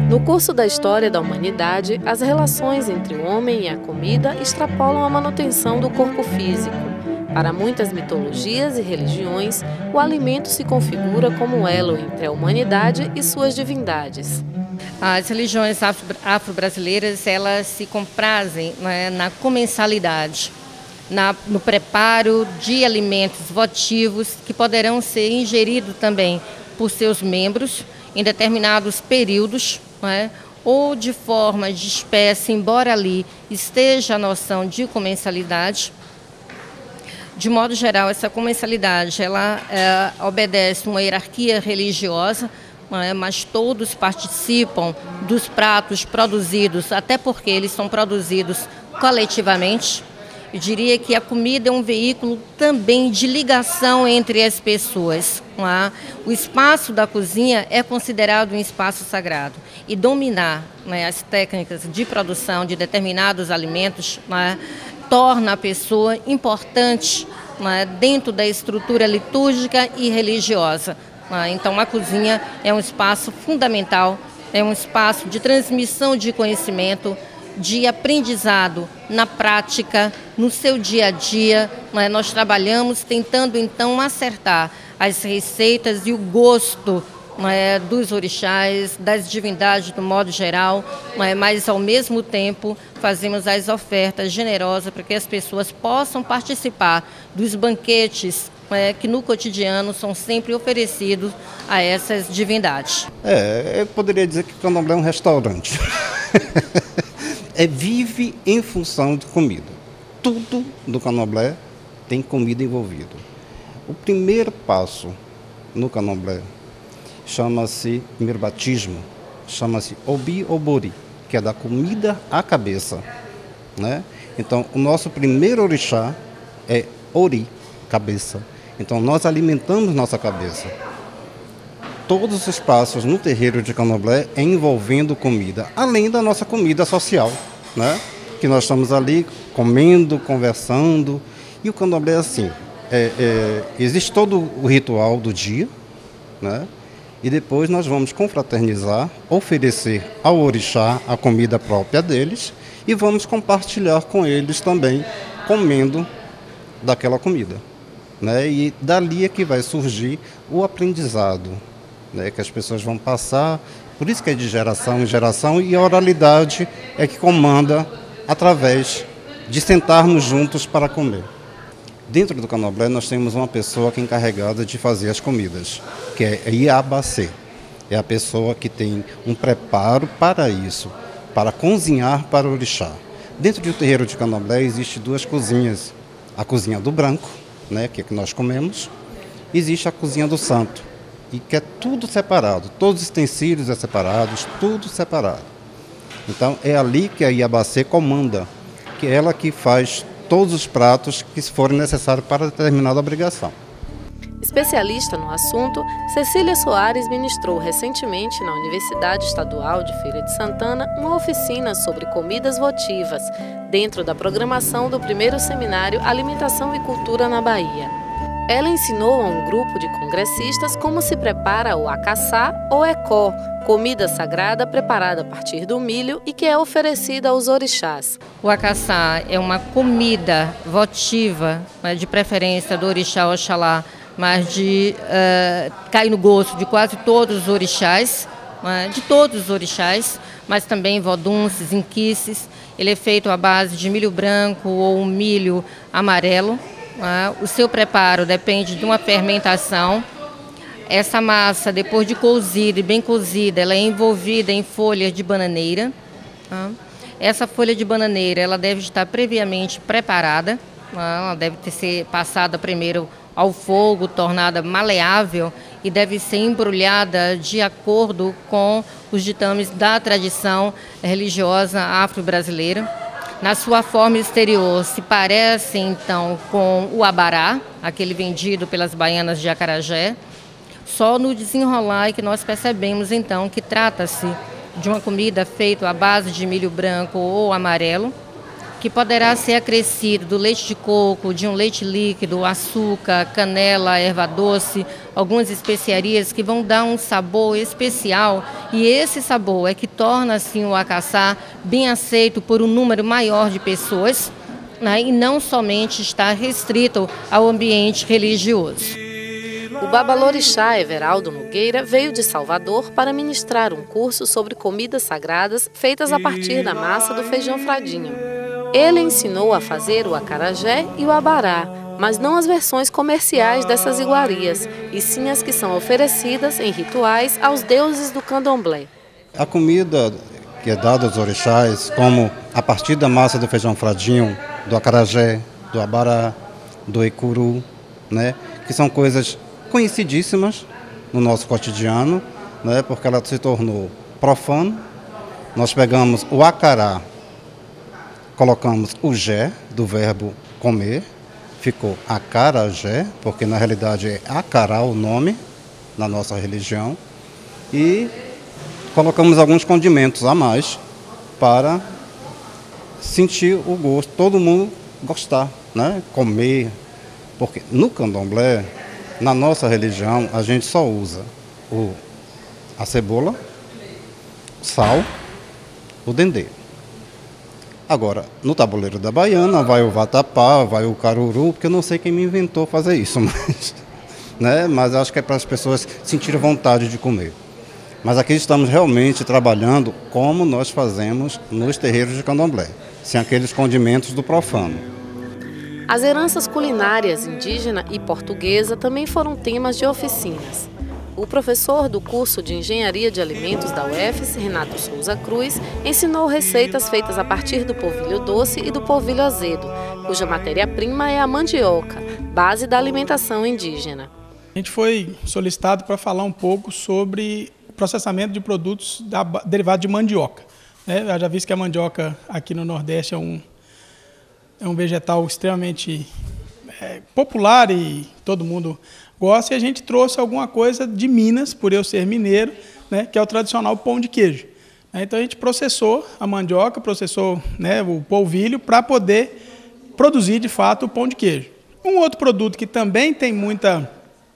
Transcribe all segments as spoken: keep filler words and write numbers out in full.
No curso da história da humanidade, as relações entre o homem e a comida extrapolam a manutenção do corpo físico. Para muitas mitologias e religiões, o alimento se configura como elo entre a humanidade e suas divindades. As religiões afro-brasileiras, elas se comprazem, né, na comensalidade, na, no preparo de alimentos votivos que poderão ser ingeridos também por seus membros em determinados períodos, né, ou de forma de espécie, embora ali esteja a noção de comensalidade. De modo geral, essa comensalidade ela é, obedece uma hierarquia religiosa, né, mas todos participam dos pratos produzidos, até porque eles são produzidos coletivamente. Eu diria que a comida é um veículo também de ligação entre as pessoas. Não é? O espaço da cozinha é considerado um espaço sagrado e dominar, né, as técnicas de produção de determinados alimentos, né, torna a pessoa importante, né, dentro da estrutura litúrgica e religiosa. Né? Então, a cozinha é um espaço fundamental, é um espaço de transmissão de conhecimento, de aprendizado na prática, no seu dia a dia. Né? Nós trabalhamos tentando, então, acertar as receitas e o gosto, né, dos orixás, das divindades do modo geral, né, mas, ao mesmo tempo, fazemos as ofertas generosas para que as pessoas possam participar dos banquetes, né, que no cotidiano são sempre oferecidos a essas divindades. É, eu poderia dizer que o candomblé é um restaurante. É, vive em função de comida. Tudo do candomblé tem comida envolvida. O primeiro passo no candomblé chama-se, primeiro batismo, chama-se Obi Obori, que é da comida à cabeça. Né? Então, o nosso primeiro orixá é Ori, cabeça. Então, nós alimentamos nossa cabeça. Todos os passos no terreiro de candomblé é envolvendo comida, além da nossa comida social, né? Que nós estamos ali comendo, conversando. E o candomblé é assim, é, é, existe todo o ritual do dia, né? E depois nós vamos confraternizar, oferecer ao orixá a comida própria deles e vamos compartilhar com eles também, comendo daquela comida. Né? E dali é que vai surgir o aprendizado, né? Que as pessoas vão passar, por isso que é de geração em geração, e a oralidade é que comanda através de sentarmos juntos para comer. Dentro do candomblé nós temos uma pessoa que é encarregada de fazer as comidas, que é Iabacê. É a pessoa que tem um preparo para isso, para cozinhar para o orixá. Dentro do terreiro de candomblé existe duas cozinhas. A cozinha do branco, né, que é que nós comemos, existe a cozinha do santo, e que é tudo separado, todos os utensílios é separados, tudo separado. Então é ali que a Iabacê comanda, que é ela que faz todos os pratos que forem necessários para determinada obrigação. Especialista no assunto, Cecília Soares ministrou recentemente na Universidade Estadual de Feira de Santana uma oficina sobre comidas votivas, dentro da programação do primeiro seminário Alimentação e Cultura na Bahia. Ela ensinou a um grupo de congressistas como se prepara o acaçá ou ecó, comida sagrada preparada a partir do milho e que é oferecida aos orixás. O acaçá é uma comida votiva, né, de preferência do orixá Oxalá, mas de, uh, cai no gosto de quase todos os orixás, né, de todos os orixás, mas também vodunces, inquices. Ele é feito à base de milho branco ou milho amarelo. Né. O seu preparo depende de uma fermentação. Essa massa, depois de cozida e bem cozida, ela é envolvida em folhas de bananeira. Tá? Essa folha de bananeira ela deve estar previamente preparada. Tá? Ela deve ter ser passada primeiro ao fogo, tornada maleável e deve ser embrulhada de acordo com os ditames da tradição religiosa afro-brasileira. Na sua forma exterior, se parece então com o abará, aquele vendido pelas baianas de acarajé. Só no desenrolar é que nós percebemos então que trata-se de uma comida feita à base de milho branco ou amarelo, que poderá ser acrescido do leite de coco, de um leite líquido, açúcar, canela, erva doce, algumas especiarias que vão dar um sabor especial, e esse sabor é que torna assim o acaçá bem aceito por um número maior de pessoas, né, e não somente está restrito ao ambiente religioso. O babalorixá Everaldo Nogueira veio de Salvador para ministrar um curso sobre comidas sagradas feitas a partir da massa do feijão fradinho. Ele ensinou a fazer o acarajé e o abará, mas não as versões comerciais dessas iguarias, e sim as que são oferecidas em rituais aos deuses do candomblé. A comida que é dada aos orixás, como a partir da massa do feijão fradinho, do acarajé, do abará, do ecuru, né, que são coisas conhecidíssimas no nosso cotidiano, né, porque ela se tornou profano. Nós pegamos o acará, colocamos o jé, do verbo comer, ficou acarajé, porque na realidade é acará o nome na nossa religião, e colocamos alguns condimentos a mais para sentir o gosto, todo mundo gostar, né? Comer, porque no candomblé, na nossa religião, a gente só usa o, a cebola, o sal, o dendê. Agora, no tabuleiro da baiana, vai o vatapá, vai o caruru, porque eu não sei quem me inventou fazer isso, mas, né? Mas acho que é para as pessoas sentirem vontade de comer. Mas aqui estamos realmente trabalhando como nós fazemos nos terreiros de candomblé, sem aqueles condimentos do profano. As heranças culinárias indígena e portuguesa também foram temas de oficinas. O professor do curso de Engenharia de Alimentos da U F S, Renato Souza Cruz, ensinou receitas feitas a partir do polvilho doce e do polvilho azedo, cuja matéria-prima é a mandioca, base da alimentação indígena. A gente foi solicitado para falar um pouco sobre o processamento de produtos da, derivados de mandioca. Né? Eu já vi que a mandioca aqui no Nordeste é um, é um vegetal extremamente é, popular e todo mundo gosta, e a gente trouxe alguma coisa de Minas, por eu ser mineiro, né, que é o tradicional pão de queijo. Então a gente processou a mandioca, processou, né, o polvilho para poder produzir de fato o pão de queijo. Um outro produto que também tem muita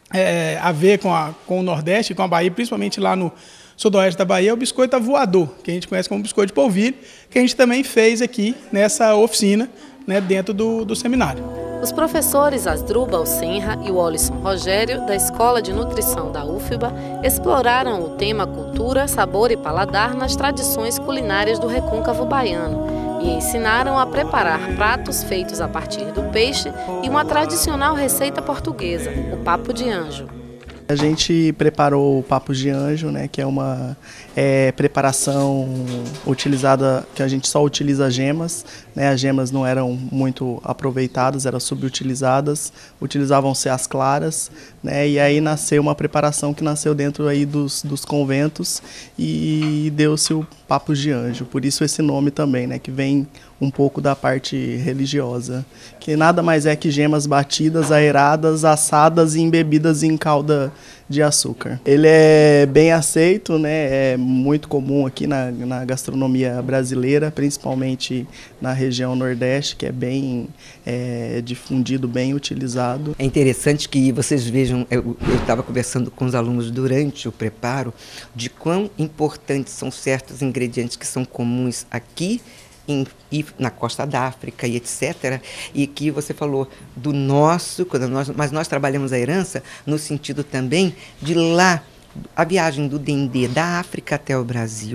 é, a ver com, a, com o Nordeste, com a Bahia, principalmente lá no sudoeste da Bahia, é o biscoito voador, que a gente conhece como biscoito de polvilho, que a gente também fez aqui nessa oficina, né, dentro do, do seminário. Os professores Asdrubal Senra e Wallison Rogério, da Escola de Nutrição da U F B A, exploraram o tema cultura, sabor e paladar nas tradições culinárias do recôncavo baiano e ensinaram a preparar pratos feitos a partir do peixe e uma tradicional receita portuguesa, o papo de anjo. A gente preparou o papo de anjo, né, que é uma é, preparação utilizada, que a gente só utiliza gemas, né, as gemas não eram muito aproveitadas, eram subutilizadas, utilizavam-se as claras, né, e aí nasceu uma preparação que nasceu dentro aí dos, dos conventos e deu-se o papo de anjo, por isso esse nome também, né, que vem um pouco da parte religiosa, que nada mais é que gemas batidas, aeradas, assadas e embebidas em calda de açúcar. Ele é bem aceito, né? É muito comum aqui na, na gastronomia brasileira, principalmente na região Nordeste, que é bem é, difundido, bem utilizado. É interessante que vocês vejam, eu estava conversando com os alunos durante o preparo, de quão importantes são certos ingredientes que são comuns aqui, Em, e na costa da África e etcétera, e que você falou do nosso, quando nós, mas nós trabalhamos a herança no sentido também de lá, a viagem do dendê da África até o Brasil,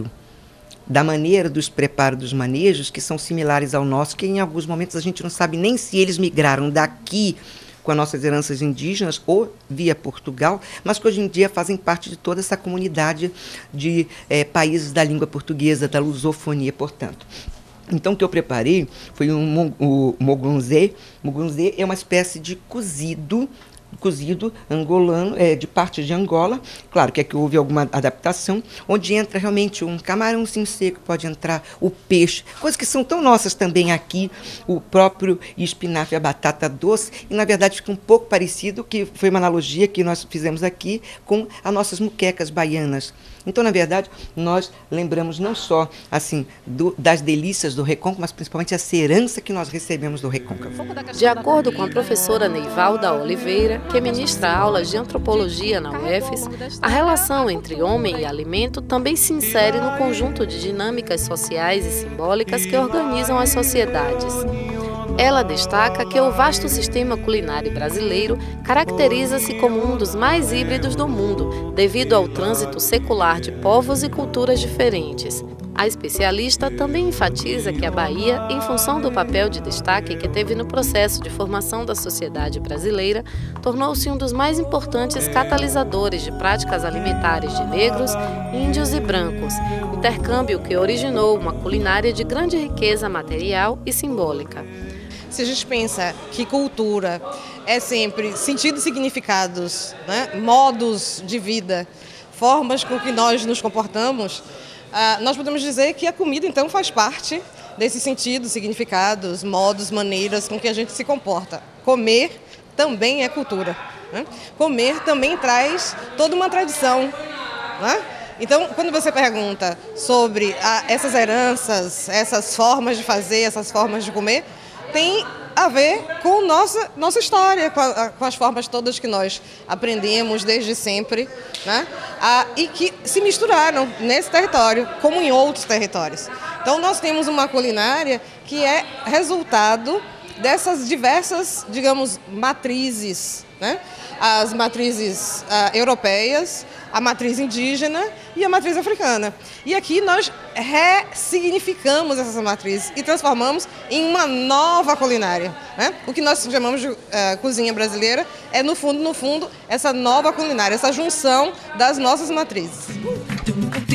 da maneira dos preparos dos manejos que são similares ao nosso, que em alguns momentos a gente não sabe nem se eles migraram daqui com as nossas heranças indígenas ou via Portugal, mas que hoje em dia fazem parte de toda essa comunidade de é, países da língua portuguesa, da lusofonia, portanto. Então, o que eu preparei foi um, o mogunzê. Mogunzê é uma espécie de cozido, cozido angolano, é, de parte de Angola. Claro que aqui houve alguma adaptação, onde entra realmente um camarãozinho seco, pode entrar o peixe, coisas que são tão nossas também aqui, o próprio espinafre, a batata doce, e na verdade fica um pouco parecido, que foi uma analogia que nós fizemos aqui com as nossas muquecas baianas, Então, na verdade, nós lembramos não só assim do, das delícias do recôncavo, mas principalmente essa herança que nós recebemos do recôncavo. De acordo com a professora Neivalda Oliveira, que ministra aulas de antropologia na U F E S, a relação entre homem e alimento também se insere no conjunto de dinâmicas sociais e simbólicas que organizam as sociedades. Ela destaca que o vasto sistema culinário brasileiro caracteriza-se como um dos mais híbridos do mundo, devido ao trânsito secular de povos e culturas diferentes. A especialista também enfatiza que a Bahia, em função do papel de destaque que teve no processo de formação da sociedade brasileira, tornou-se um dos mais importantes catalisadores de práticas alimentares de negros, índios e brancos, intercâmbio que originou uma culinária de grande riqueza material e simbólica. Se a gente pensa que cultura é sempre sentidos e significados, né? Modos de vida, formas com que nós nos comportamos, ah, nós podemos dizer que a comida, então, faz parte desses sentidos, significados, modos, maneiras com que a gente se comporta. Comer também é cultura, né? Comer também traz toda uma tradição, né? Então, quando você pergunta sobre ah, essas heranças, essas formas de fazer, essas formas de comer, tem a ver com nossa, nossa história, com, a, com as formas todas que nós aprendemos desde sempre, né? Ah, e que se misturaram nesse território, como em outros territórios. Então, nós temos uma culinária que é resultado dessas diversas, digamos, matrizes, né? As matrizes ah, europeias, a matriz indígena e a matriz africana. E aqui nós ressignificamos essas matrizes e transformamos em uma nova culinária, né? O que nós chamamos de uh, cozinha brasileira é, no fundo, no fundo, essa nova culinária, essa junção das nossas matrizes.